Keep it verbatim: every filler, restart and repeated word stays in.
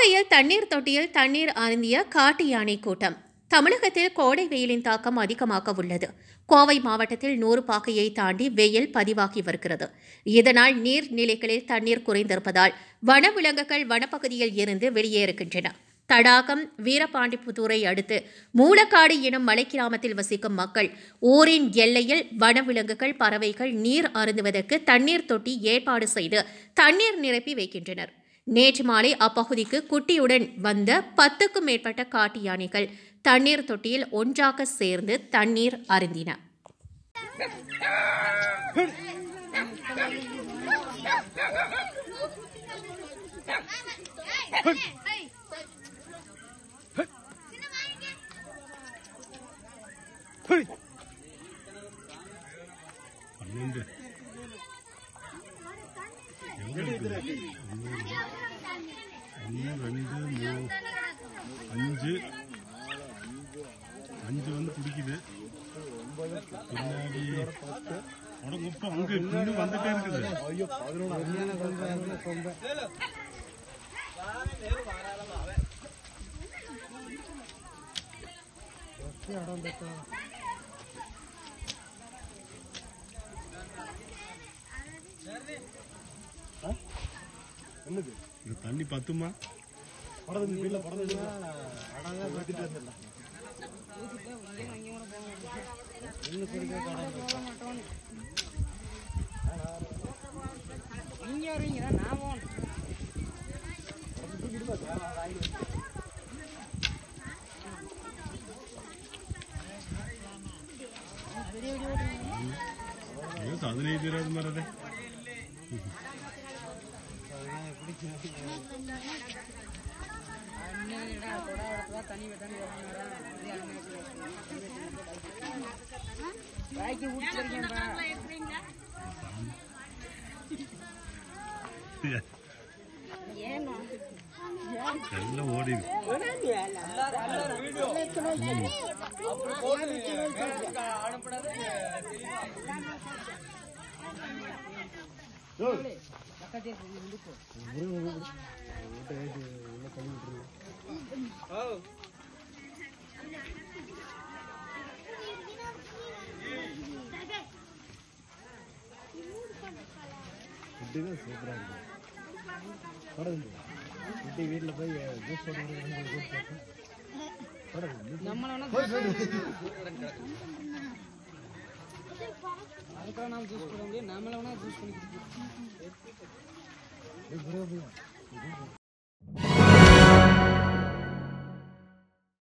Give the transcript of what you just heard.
கோவையில் தண்ணீர் தொட்டியில் தண்ணீர் அருந்திய காட்டு யானை கூட்டம். தமிழகத்தில் கோடை வெயிலின் தாக்கம் அதிகமாக உள்ளது. கோவை மாவட்டத்தில் நூறு பாகையை தாண்டி வெயில் பதிவாகி வருகிறது. இதனால் நீர்நிலைகளில் தண்ணீர் குறைந்திருப்பதால் வனவிலங்குகள் வனப்பகுதியில் இருந்து வெளியேறுகின்றன. தடாகம் வீரபாண்டிபுத்தூரை அடுத்து மூலக்காடு எனும் மலை கிராமத்தில் வசிக்கும் மக்கள் ஊரின் எல்லையில் வனவிலங்குகள் பறவைகள் நீர் அருந்துவதற்கு தண்ணீர் தொட்டி ஏற்பாடு செய்து தண்ணீர் நிரப்பி வைக்கின்றனர். நேற்று மாலை அப்பகுதிக்கு குட்டியுடன் வந்த பத்துக்கும் மேற்பட்ட காட்டு யானைகள் தண்ணீர் தொட்டியில் ஒன்றாக சேர்ந்து தண்ணீர் அருந்தின. அஞ்சு அஞ்சு வந்து குடிக்குது. பின்னாடி உடம்பு அங்க இன்னும் வந்துட்டே இருக்குது. இந்த தண்ணி பத்துமா? பதினைந்து இருபது மாதிரி எல்லாம் ஓடிது. சூப்பரா இருக்கு. வீட்டில் போய் ஜூஸ் அதுக்காக நாம ஜூஸ் போட முடியும். நாமளே வேணா ஜூஸ் பண்ணி